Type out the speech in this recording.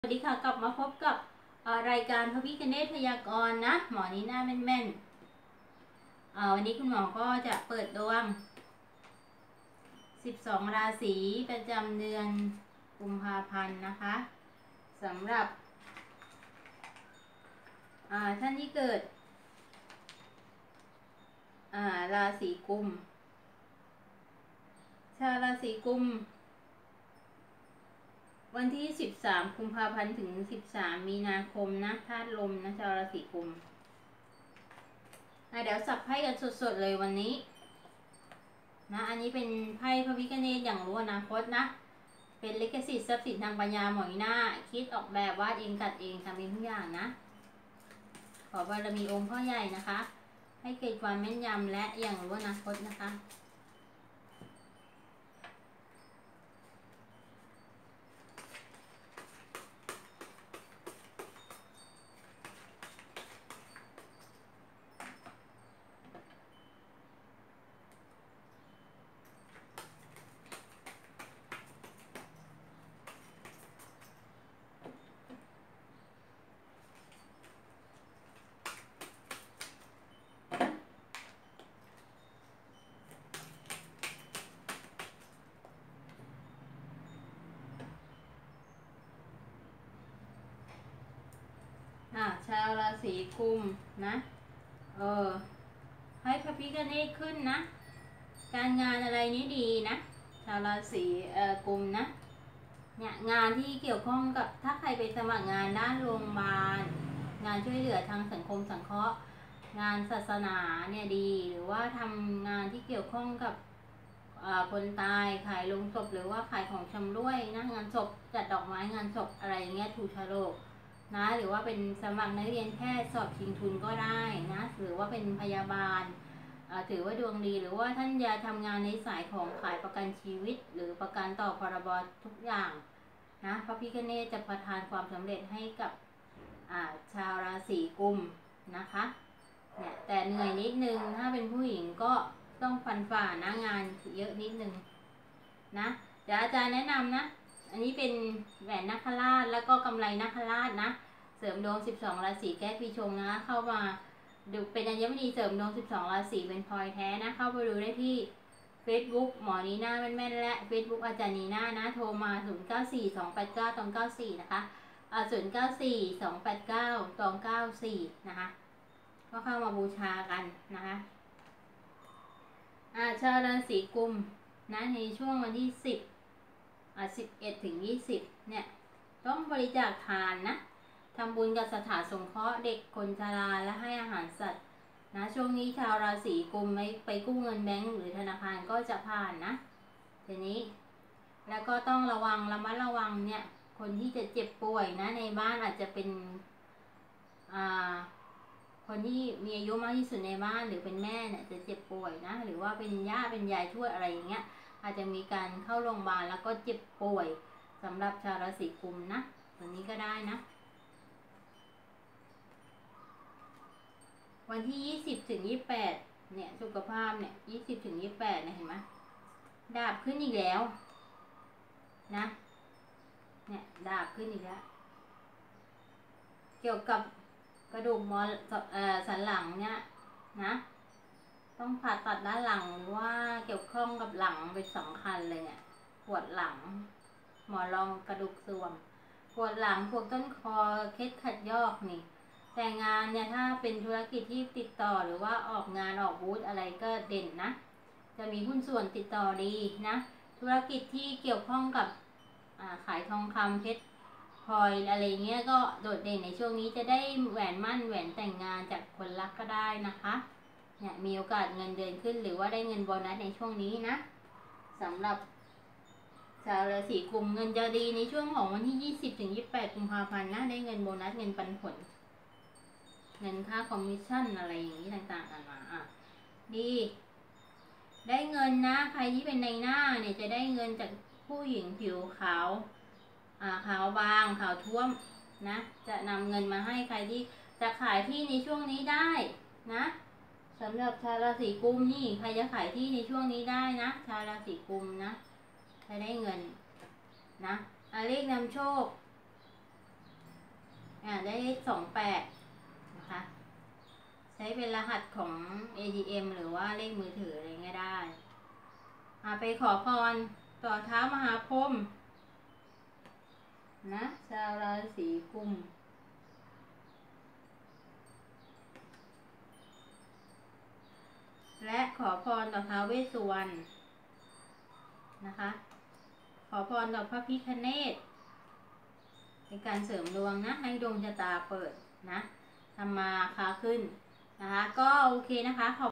สวัสดีค่ะกลับมาพบกับรายการพระพิฆเนศพยากรณ์นะหมอนี้หน้าแม่นๆวันนี้คุณหมอก็จะเปิดดวง12ราศีประจำเดือนกุมภาพันธ์นะคะสำหรับท่านที่เกิดราศีกุมชาวราศีกุมวันที่13กุมภาพันธ์ถึง13มีนาคมนะธาตุลมนะชาวราศีกุมเดี๋ยวสับไพ่กันสดๆเลยวันนี้นะอันนี้เป็นไพ่พระพิฆเนศอย่างรู้อนาคตนะเป็นลิขสิทธิ์ทรัพย์สินทางปัญญาหมอยหน้าคิดออกแบบวาดเองตัดเองทำเองทุกอย่างนะขอบารมีองค์พ่อใหญ่นะคะให้เกิดความแม่นยำและอย่างรู้อนาคตนะคะชาวราศีกุมนะให้พระพิฆเนศขึ้นนะการงานอะไรนี้ดีนะชาวราศีกุมนะเนี่ยงานที่เกี่ยวข้องกับถ้าใครไปสมัครงานด้านโรงพยาบาลงานช่วยเหลือทางสังคมสังเคราะห์งานศาสนาเนี่ยดีหรือว่าทำงานที่เกี่ยวข้องกับคนตายขายโลงศพหรือว่าขายของชำร่วยนะงานศพจัดดอกไม้งานศพอะไรเงี้ยถูกฉลกนะหรือว่าเป็นสมัครนักเรียนแพทย์สอบชิงทุนก็ได้นะหรือว่าเป็นพยาบาลถือว่าดวงดีหรือว่าท่านจะทำงานในสายของขายประกันชีวิตหรือประกันต่อพรบทุกอย่างนะพระพิฆเนศจะประทานความสำเร็จให้กับชาวราศีกุมนะคะเนี่ยแต่เหนื่อยนิดนึงถ้าเป็นผู้หญิงก็ต้องฟันฝ่านะงานเยอะนิดนึงนะเดี๋ยวอาจารย์แนะนำนะอันนี้เป็นแหวนนาคราชแล้วก็กำไรนาคราชนะเสริมดวง12ราศีแก้ปีชงนะเข้ามาดูเป็นอัญมณีเสริมดวง12ราศีเป็นพลอยแท้นะเข้าไปดูได้ที่ Facebook หมอนีน่าแม่นๆและ Facebook อาจารย์นีน่านะโทรมา09428994นะคะ09428994นะคะก็เข้ามาบูชากันนะคะชาวราศีกุมนะในช่วงวันที่11 ถึง 20เนี่ยต้องบริจาคทานนะทำบุญกับสถานสงเคราะห์เด็กคนชราและให้อาหารสัตว์นะช่วงนี้ชาวราศีกุมไม่ไปกู้เงินแบงก์หรือธนาคารก็จะผ่านนะทีนี้แล้วก็ต้องระมัดระวังเนี่ยคนที่จะเจ็บป่วยนะในบ้านอาจจะเป็นคนที่มีอายุมากที่สุดในบ้านหรือเป็นแม่เนี่ยจะเจ็บป่วยนะหรือว่าเป็นย่าเป็นยายช่วยอะไรอย่างเงี้ยอาจจะมีการเข้าโรงพยาบาลแล้วก็เจ็บป่วยสำหรับชาวราศีกุมนะตัวนี้ก็ได้นะวันที่20 ถึง 28เนี่ยสุขภาพเนี่ย20 ถึง 28เนี่ยเห็นไหมดาบขึ้นอีกแล้วนะเนี่ยดาบขึ้นอีกแล้วเกี่ยวกับกระดูกสันหลังเนี่ยนะต้องผ่าตัดด้านหลังหรือว่าเกี่ยวข้องกับหลังเป็นสำคัญเลยเนี่ยปวดหลังหมอนรองกระดูกเสื่อมปวดหลังปวดต้นคอเคล็ดขัดยอกนี่แต่งานเนี่ยถ้าเป็นธุรกิจที่ติดต่อหรือว่าออกงานออกบูธอะไรก็เด่นนะจะมีหุ้นส่วนติดต่อดีนะธุรกิจที่เกี่ยวข้องกับขายทองคำเพชรพลอยอะไรเงี้ยก็โดดเด่นในช่วงนี้จะได้แหวนมั่นแหวนแต่งงานจากคนรักก็ได้นะคะเนี่ยมีโอกาสเงินเดือนขึ้นหรือว่าได้เงินโบนัสในช่วงนี้นะสำหรับชาวราศีกุมเงินจะดีในช่วงของวันที่20 ถึง 28กุมภาพันธ์นะได้เงินโบนัสเงินปันผลเงินค่าคอมมิชชั่นอะไรอย่างนี้ต่างๆกันมาดีได้เงินนะใครที่เป็นในหน้าเนี่ยจะได้เงินจากผู้หญิงผิวขาวขาวบางขาวท้วมนะจะนำเงินมาให้ใครที่จะขายที่ในช่วงนี้ได้นะสำหรับชาวราศีกุมนี่ใครจะขายที่ในช่วงนี้ได้นะชาวราศีกุมนะจะได้เงินนะเลขนำโชคได้เลข28นะคะ ใช้เป็นรหัสของ ATM หรือว่าเลขมือถืออะไรเงี้ยได้ไปขอพรต่อเท้ามหาพรหมนะชาวราศีกุมและขอพรต่อท้าวเวสสุวรรณนะคะ ขอพรต่อพระพิฆเนศในการเสริมดวงนะให้ดวงชะตาเปิดนะทำมาค้าขึ้นนะคะก็โอเคนะคะ